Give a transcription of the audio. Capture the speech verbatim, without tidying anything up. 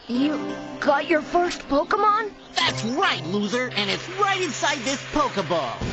You got your first Pokemon? That's right, loser, and it's right inside this pokeball.